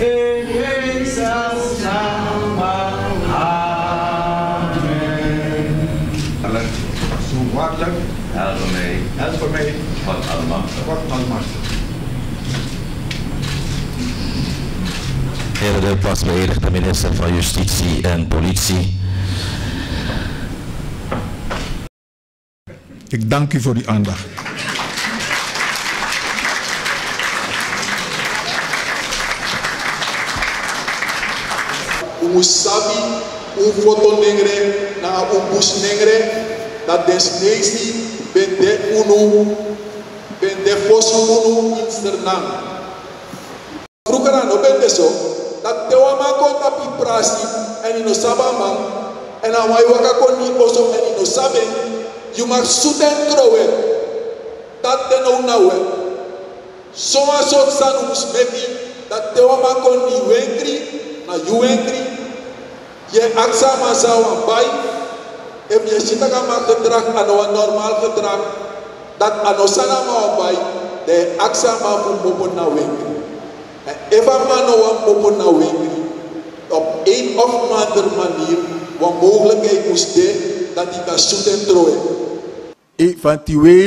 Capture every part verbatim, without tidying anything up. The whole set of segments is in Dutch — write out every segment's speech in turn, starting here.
In Jezus' naam, amen. Zo hartelijk. Help voor mij. Help voor mij. God almachtig. God almachtig. Heren de plaatsbeëdigde minister van Justitie en Politie. Ik dank u voor uw aandacht. Umusabi, un foto negre, na un bus negre, dat des nezi bende unu, bende fosu unu insternam. Vroeger aan bende zo, dat te wama konta pi prasi, en ino saba man, en aan wai waka koni oso en ino sabe, you mag suten krowe, dat te no nawe. Soma sot san umus meti, dat te wama koni wengri, na you wengri, je aksa masa wan bai, ef je sita kama gedrag ano normaal gedrag, dat ano sana ma wan bai, de aksa ma fu mopo na wengri. En eva ma no wan mopo na wengri, op een of andere manier, wan mogelijkheid moest de, dat die kan zoeten troe. Eventueel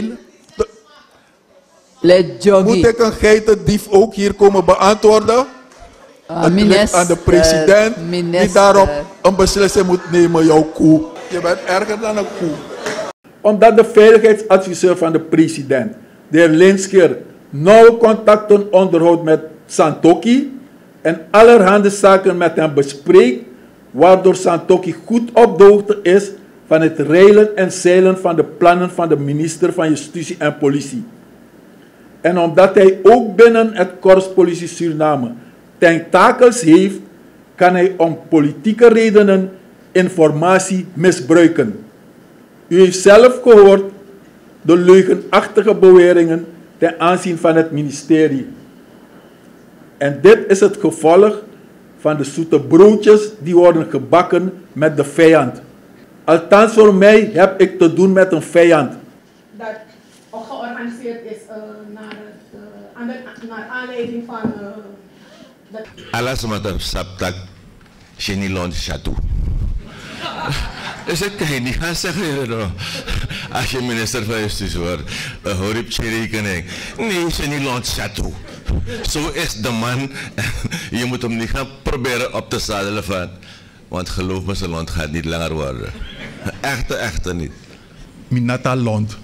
moet ik een geitendief ook hier komen beantwoorden? Uh, het minister, ligt aan de president minister. die daarop een beslissing moet nemen, jouw koe. Je bent erger dan een koe. Omdat de veiligheidsadviseur van de president, de heer Linsker, nauwe contacten onderhoudt met Santokhi en allerhande zaken met hem bespreekt, waardoor Santokhi goed op de hoogte is van het reilen en zeilen van de plannen van de minister van Justitie en Politie. En omdat hij ook binnen het Korps Politie Suriname tentakels heeft, kan hij om politieke redenen informatie misbruiken. U heeft zelf gehoord de leugenachtige beweringen ten aanzien van het ministerie. En dit is het gevolg van de zoete broodjes die worden gebakken met de vijand. Althans voor mij heb ik te doen met een vijand. Dat ook georganiseerd is uh, naar, uh, aan de, naar aanleiding van... Uh, Alles wat op saptak, Shenilon Chateau. Dus ik kan je niet gaan zeggen, als je minister van Justitie wordt, hoor ik je rekening. Nee, Shenilon Chateau. Zo is de man. Je moet hem niet gaan proberen op te zadelen van. Want geloof me, zijn land gaat niet langer worden. Echte, echte niet. Minata Lond.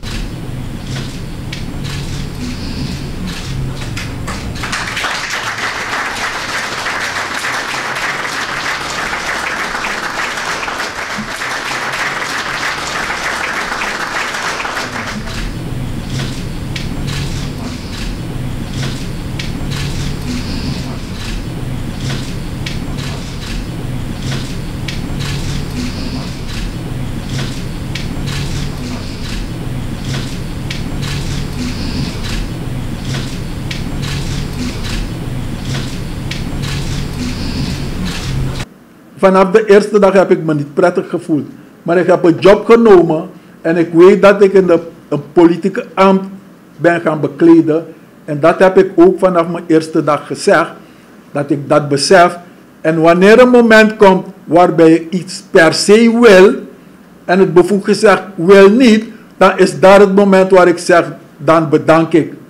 Vanaf de eerste dag heb ik me niet prettig gevoeld. Maar ik heb een job genomen en ik weet dat ik in de, een politieke ambt ben gaan bekleden. En dat heb ik ook vanaf mijn eerste dag gezegd, dat ik dat besef. En wanneer een moment komt waarbij je iets per se wil, en het bevoegd gezegd wil niet, dan is daar het moment waar ik zeg, dan bedank ik.